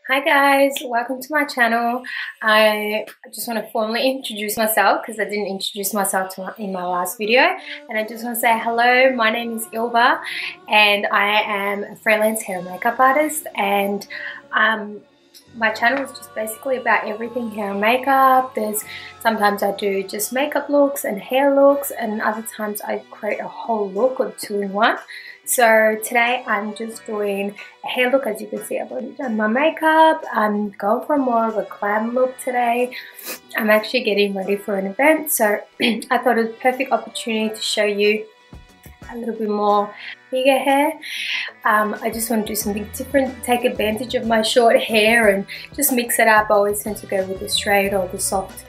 Hi guys, welcome to my channel. I just want to formally introduce myself because I didn't introduce myself in my last video, and I just want to say hello. My name is Ilva and I am a freelance hair and makeup artist, and my channel is just basically about everything hair and makeup. Sometimes I do just makeup looks and hair looks, and other times I create a whole look or two in one. So today I'm just doing a hair look. As you can see, I've already done my makeup. I'm going for more of a glam look today. I'm actually getting ready for an event, so I thought it was a perfect opportunity to show you a little bit more bigger hair. I just want to do something different, take advantage of my short hair and just mix it up. I always tend to go with the straight or the soft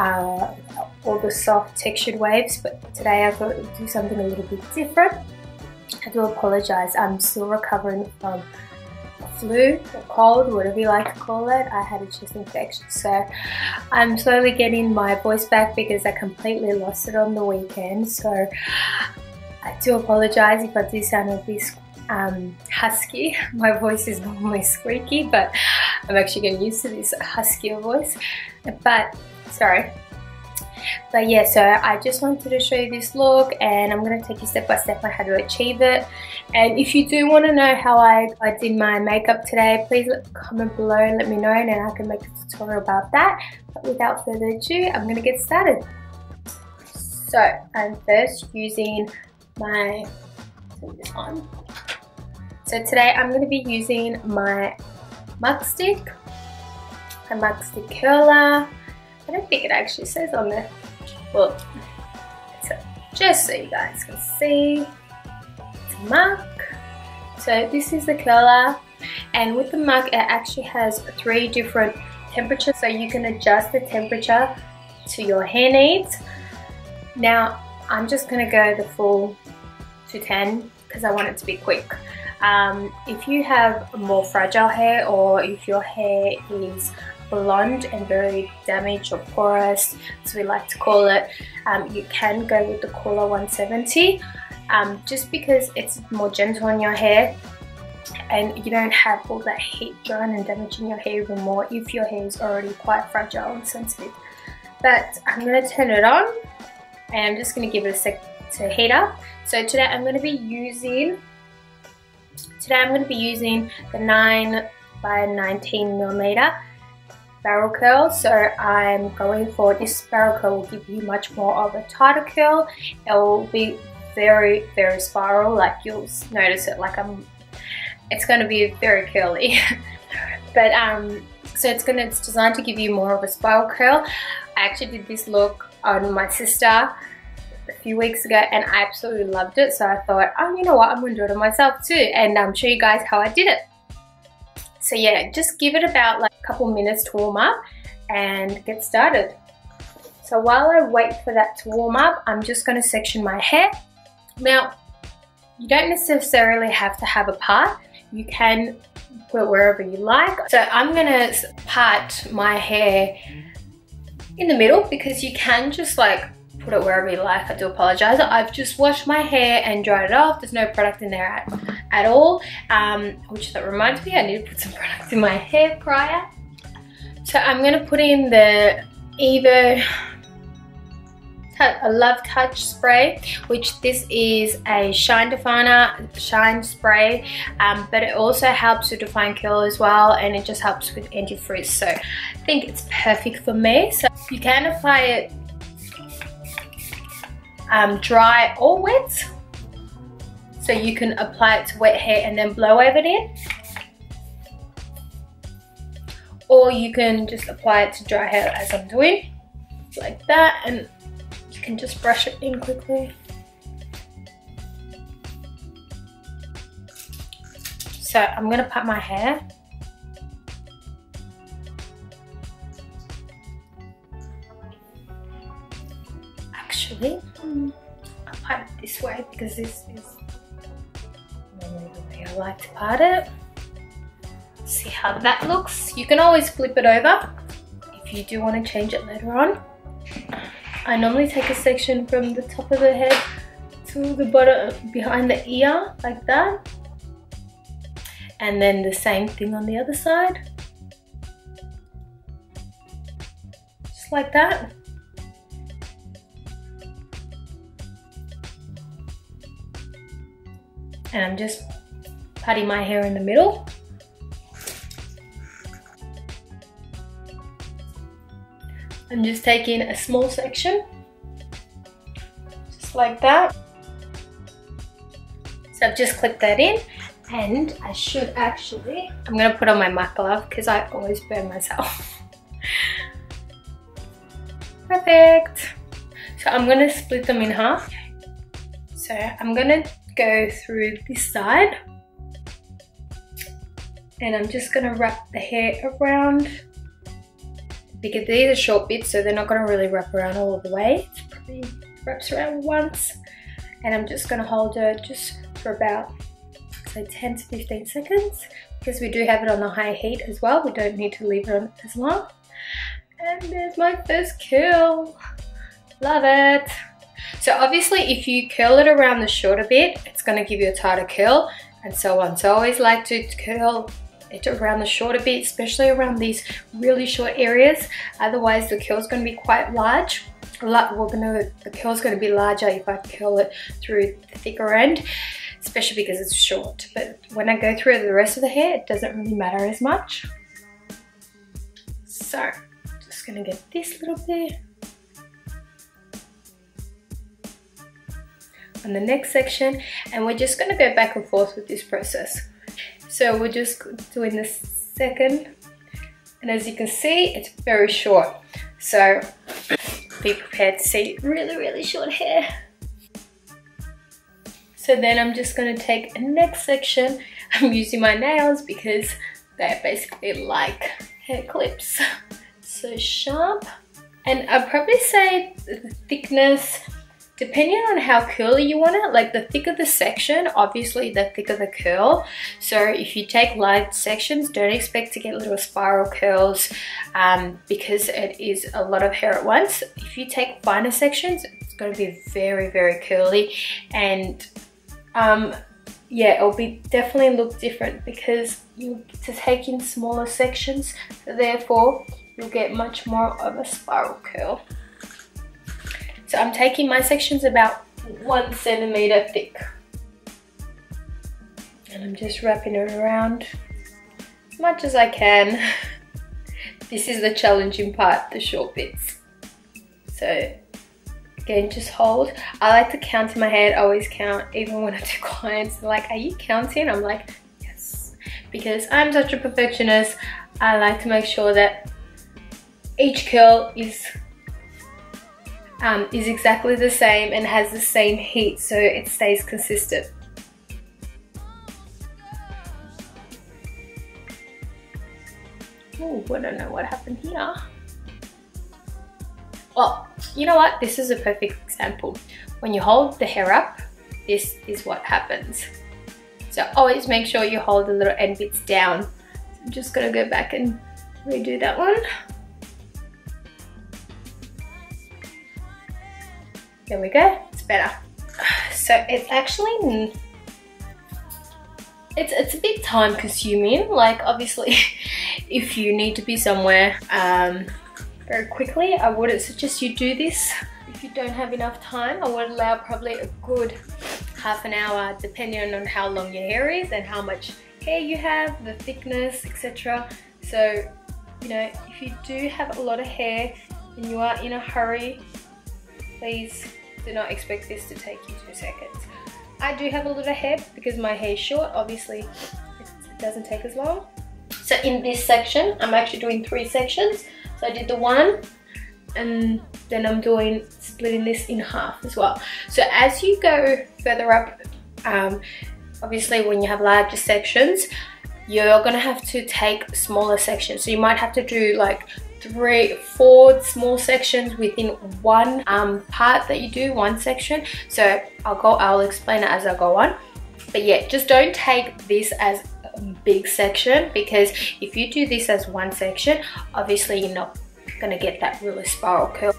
textured waves, but today I thought I would do something a little bit different. I do apologize, I'm still recovering from flu or cold, whatever you like to call it. I had a chest infection, so I'm slowly getting my voice back because I completely lost it on the weekend. So I do apologize if I do sound a bit husky. My voice is normally squeaky, but I'm actually getting used to this huskier voice. But sorry. But yeah, so I just wanted to show you this look, and I'm going to take you step by step on how to achieve it. And if you do want to know how I did my makeup today, please comment below and let me know, and then I can make a tutorial about that. But without further ado, I'm going to get started. So I'm first using my, turn this on. So today I'm going to be using my Muk Stick, a Muk Stick curler. I don't think it actually says on there. Well, just so you guys can see, it's a Muk. So this is the curler, and with the Muk it actually has 3 different temperatures, so you can adjust the temperature to your hair needs. Now I'm just going to go the full 210 because I want it to be quick. If you have more fragile hair, or if your hair is blonde and very damaged or porous, as we like to call it, you can go with the cooler 170, just because it's more gentle on your hair and you don't have all that heat drying and damaging your hair even more if your hair is already quite fragile and sensitive. But I'm going to turn it on and I'm just going to give it a sec to heat up. So today I'm going to be using the 9 by 19 millimeter barrel curl. So I'm going for this barrel curl will give you much more of a tighter curl. It will be very, very spiral, like you'll notice it, like it's going to be very curly. But so it's designed to give you more of a spiral curl. I actually did this look on my sister a few weeks ago and I absolutely loved it, so I thought, oh, you know what, I'm going to do it on myself too, and show you guys how I did it. So yeah, just give it about like a couple minutes to warm up and get started. So while I wait for that to warm up, I'm just going to section my hair. Now, you don't necessarily have to have a part. You can put it wherever you like. So I'm going to part my hair in the middle, because you can just like put it wherever you like. I do apologize. I've just washed my hair and dried it off. There's no product in there at all, which that reminds me, I need to put some product in my hair prior. So I'm going to put in the Ilva Love Touch spray, which this is a shine spray, but it also helps to define curl as well, and it just helps with anti-frizz. So I think it's perfect for me. So you can apply it dry or wet, so you can apply it to wet hair and then blow over it in, or you can just apply it to dry hair as I'm doing, like that, and you can just brush it in quickly. So I'm going to part my hair. Actually, I'll part it this way because this is normally the way I like to part it. See how that looks. You can always flip it over if you do want to change it later on. I normally take a section from the top of the head to the bottom behind the ear, like that, and then the same thing on the other side. just like that. And I'm just putting my hair in the middle. I'm just taking a small section, just like that. So I've just clipped that in, and I should actually, I'm gonna put on my Muk glove because I always burn myself. Perfect. So I'm gonna split them in half. So I'm gonna go through this side, and I'm just gonna wrap the hair around, because these are short bits, so they're not gonna really wrap around all of the way. It probably wraps around once, and I'm just gonna hold it just for about, say, 10 to 15 seconds, because we do have it on a high heat as well. We don't need to leave it on as long. And there's my first curl. Love it. So obviously if you curl it around the shorter bit, it's going to give you a tighter curl, and so on. So I always like to curl it around the shorter bit, especially around these really short areas. Otherwise the curl is going to be quite large. The curl is going to be larger if I curl it through the thicker end, especially because it's short. But when I go through the rest of the hair, it doesn't really matter as much. So just going to get this little bit on the next section, and we're just going to go back and forth with this process. So we're just doing the second, and as you can see, it's very short. So be prepared to see really short hair. So then I'm just going to take a next section. I'm using my nails because they're basically like hair clips. So sharp. And I'd probably say the thickness, depending on how curly you want it, like the thicker the section, obviously the thicker the curl. So if you take light sections, don't expect to get little spiral curls because it is a lot of hair at once. If you take finer sections, it's going to be very curly, and yeah, it'll be definitely look different because you get to take in smaller sections, so therefore you'll get much more of a spiral curl. So I'm taking my sections about 1 centimeter thick, and I'm just wrapping it around as much as I can. This is the challenging part, the short bits. So again, just hold. I like to count in my head. I always count, even when I do clients. They're like, are you counting? I'm like, yes. Because I'm such a perfectionist, I like to make sure that each curl is exactly the same and has the same heat, so it stays consistent. Oh, I don't know what happened here. Well, you know what? This is a perfect example. When you hold the hair up, this is what happens. So always make sure you hold the little end bits down. So I'm just gonna go back and redo that one. There we go, it's better. So it's actually, it's a bit time consuming. Like obviously, if you need to be somewhere very quickly, I wouldn't suggest you do this. If you don't have enough time, I would allow probably a good half an hour, depending on how long your hair is and how much hair you have, the thickness, etc. So, you know, if you do have a lot of hair and you are in a hurry, please do not expect this to take you 2 seconds. I do have a little hair because my hair is short, obviously it doesn't take as long. So in this section, I'm actually doing 3 sections. So I did the 1, and then I'm splitting this in half as well. So as you go further up, obviously when you have larger sections, you're gonna have to take smaller sections. So you might have to do like 3, 4 small sections within one part that you do, one section. So I'll explain it as I go on. But yeah, just don't take this as a big section, because if you do this as one section, obviously you're not gonna get that really spiral curl.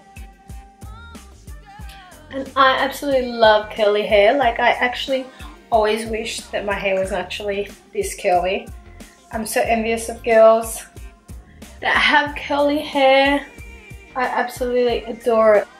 And I absolutely love curly hair. Like I actually always wished that my hair was naturally this curly. I'm so envious of girls that have curly hair. I absolutely adore it.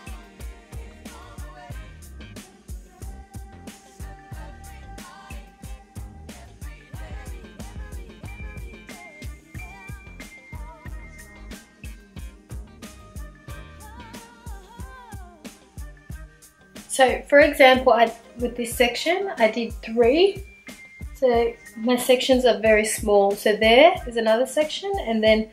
So for example, with this section, I did 3. So my sections are very small. So there is another section, and then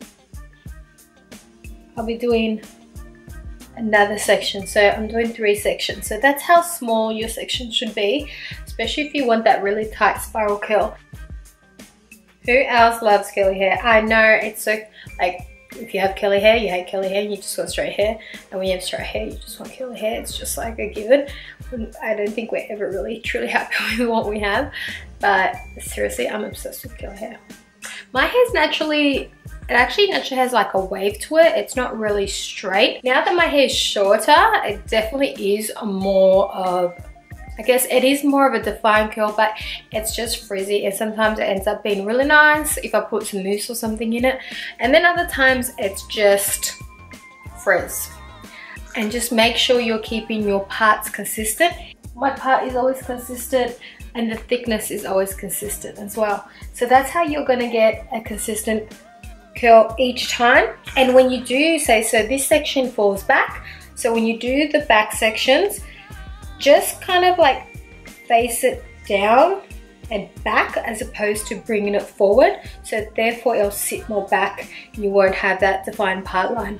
I'll be doing another section. So I'm doing 3 sections. So that's how small your section should be, especially if you want that really tight spiral curl. Who else loves curly hair? I know it's so, like, if you have curly hair, you hate curly hair, you just want straight hair. And when you have straight hair, you just want curly hair. It's just like a given. I don't think we're ever really truly happy with what we have. But seriously, I'm obsessed with curly hair. My hair's naturally, it actually naturally has like a wave to it. It's not really straight. Now that my hair is shorter, it definitely is more of, I guess it is more of a defined curl, but it's just frizzy, and sometimes it ends up being really nice if I put some mousse or something in it, and then other times it's just frizz. And just make sure you're keeping your parts consistent. My part is always consistent, and the thickness is always consistent as well. So that's how you're gonna get a consistent curl each time. And when you do, say, so this section falls back, so when you do the back sections, just kind of like face it down and back as opposed to bringing it forward. So therefore it'll sit more back and you won't have that defined part line.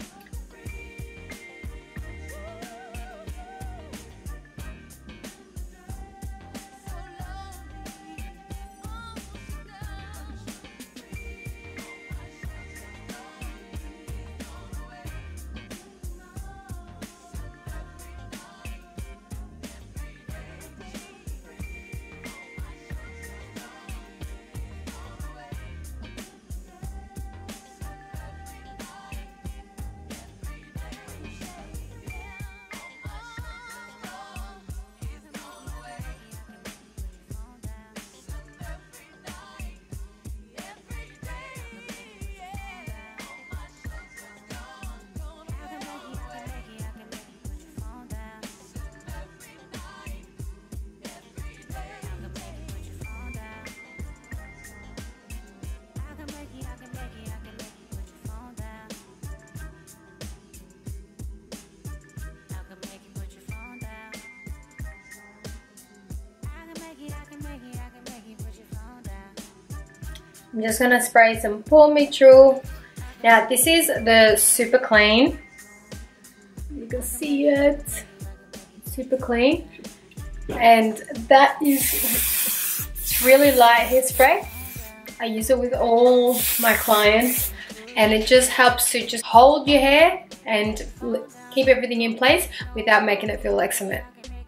I'm just gonna spray some Pour Me True. Now this is the super clean. You can see it, super clean, and that is, it's really light hairspray. I use it with all my clients, and it just helps to just hold your hair and keep everything in place without making it feel like cement.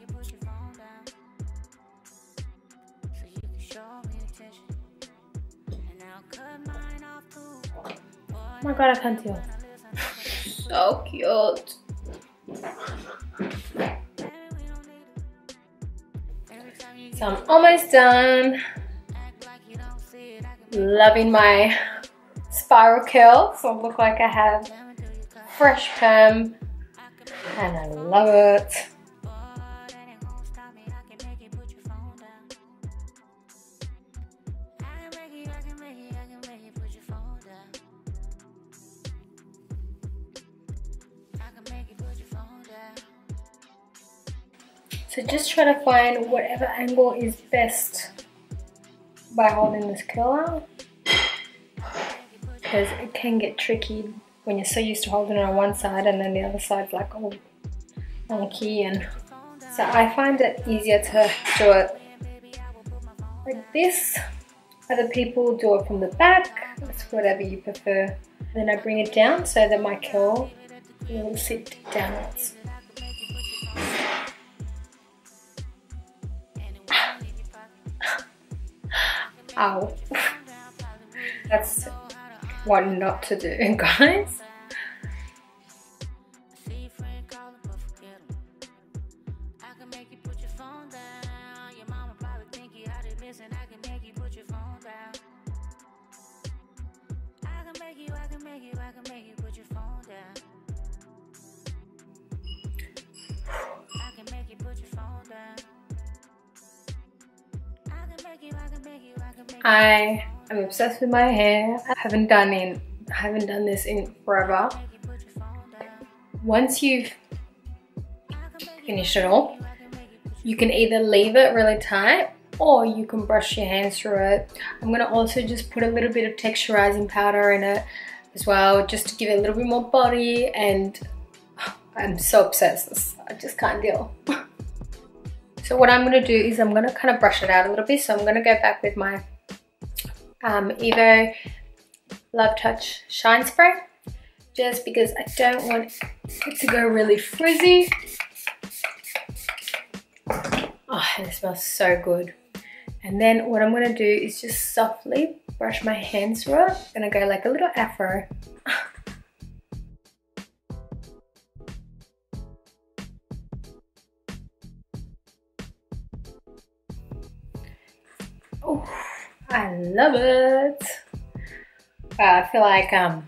Oh my god, I can't tell. So cute. So I'm almost done. Loving my spiral curl, so I look like I have fresh perm, and I love it. So just try to find whatever angle is best by holding this curl out, because it can get tricky when you're so used to holding it on one side and then the other side's like all wonky, and so I find it easier to do it like this. Other people do it from the back, it's whatever you prefer. Then I bring it down so that my curl will sit downwards. Ow. That's what not to do, guys. I am obsessed with my hair. I haven't done this in forever. Once you've finished it all, you can either leave it really tight or you can brush your hands through it. I'm gonna also just put a little bit of texturizing powder in it as well, just to give it a little bit more body, and I'm so obsessed. I just can't deal. So what I'm gonna do is I'm gonna kind of brush it out a little bit. So I'm gonna go back with my Evo Love Touch Shine Spray, just because I don't want it to go really frizzy. Oh, and it smells so good. And then what I'm going to do is just softly brush my hands through it. I'm going to go like a little afro. Oh, I love it. Wow, I feel like I'm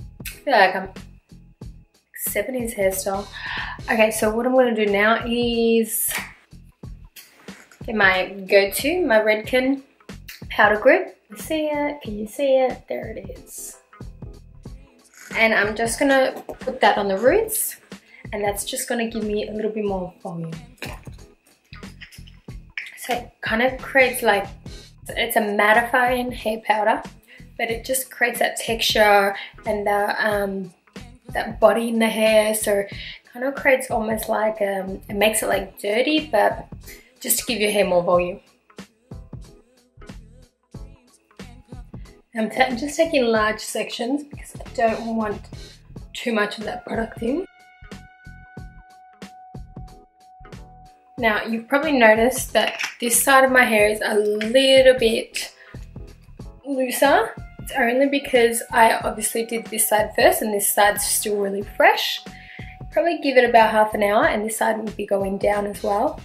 70s hairstyle. Okay, so what I'm going to do now is get my go-to, my Redken powder grip. You see it? Can you see it? There it is. And I'm just going to put that on the roots, and that's just going to give me a little bit more volume. So it kind of creates like, it's a mattifying hair powder, but it just creates that texture and that body in the hair. So it kind of creates almost like, it makes it like dirty, but just to give your hair more volume. I'm just taking large sections because I don't want too much of that product in. Now you've probably noticed that this side of my hair is a little bit looser. It's only because I obviously did this side first and this side's still really fresh. Probably give it about half an hour and this side will be going down as well.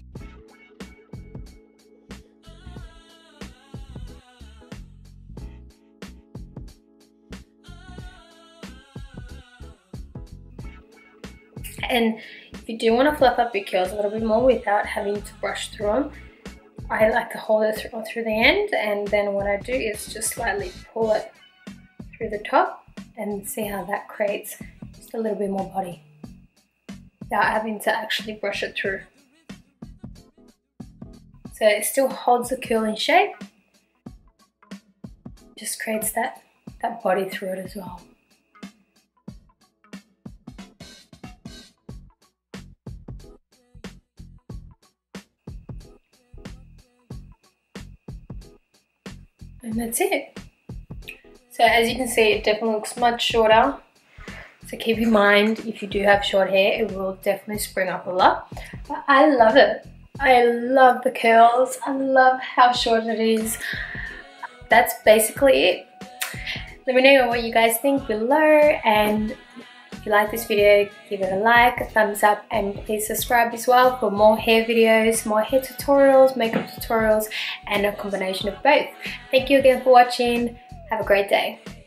And if you do want to fluff up your curls a little bit more without having to brush through them, I like to hold it through the end, and then what I do is just slightly pull it through the top and see how that creates just a little bit more body without having to actually brush it through. So it still holds the curl in shape, just creates that body through it as well. And that's it. So as you can see, it definitely looks much shorter. So keep in mind, if you do have short hair, it will definitely spring up a lot. But I love it. I love the curls. I love how short it is. That's basically it. Let me know what you guys think below, and if you like this video, give it a like, a thumbs up, and please subscribe as well for more hair videos, more hair tutorials, makeup tutorials, and a combination of both. Thank you again for watching. Have a great day.